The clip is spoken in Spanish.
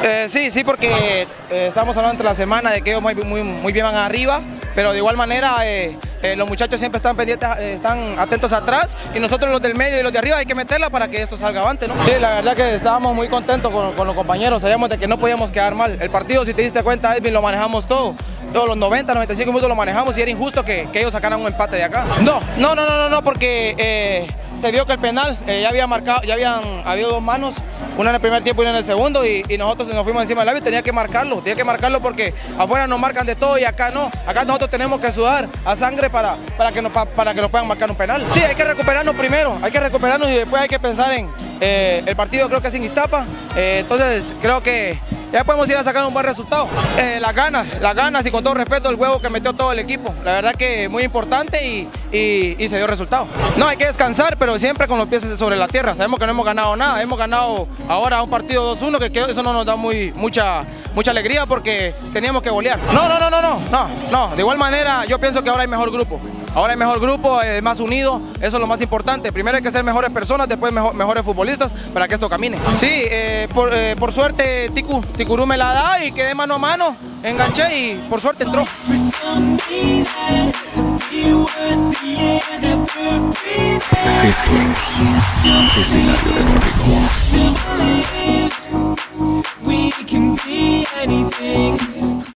Sí, porque estamos hablando entre la semana de que ellos muy bien van arriba, pero de igual manera los muchachos siempre están pendientes, están atentos atrás, y nosotros los del medio y los de arriba hay que meterla para que esto salga avante, ¿no? Sí, la verdad que estábamos muy contentos con los compañeros, sabíamos de que no podíamos quedar mal. El partido, si te diste cuenta, Edwin, lo manejamos todos los 90, 95 minutos lo manejamos y era injusto que ellos sacaran un empate de acá. No, porque se vio que el penal ya había marcado, ya habían habido dos manos, una en el primer tiempo y una en el segundo, y nosotros nos fuimos encima del árbitro. Tenía que marcarlo porque afuera nos marcan de todo y acá no. Acá nosotros tenemos que sudar a sangre para que nos puedan marcar un penal. Sí, hay que recuperarnos primero, hay que recuperarnos y después hay que pensar en el partido. Creo que es en Iztapa, entonces creo que ya podemos ir a sacar un buen resultado. Las ganas y con todo respeto el huevo que metió todo el equipo. La verdad que muy importante y se dio resultado. No, hay que descansar, pero siempre con los pies sobre la tierra. Sabemos que no hemos ganado nada. Hemos ganado ahora un partido 2-1, que eso no nos da mucha alegría porque teníamos que golear. No. De igual manera yo pienso que ahora hay mejor grupo. Ahora hay mejor grupo, más unido, eso es lo más importante. Primero hay que ser mejores personas, después mejores futbolistas para que esto camine. Sí, por suerte Ticurú me la da y quedé mano a mano, enganché y por suerte entró. Esto es Escenario Deportivo.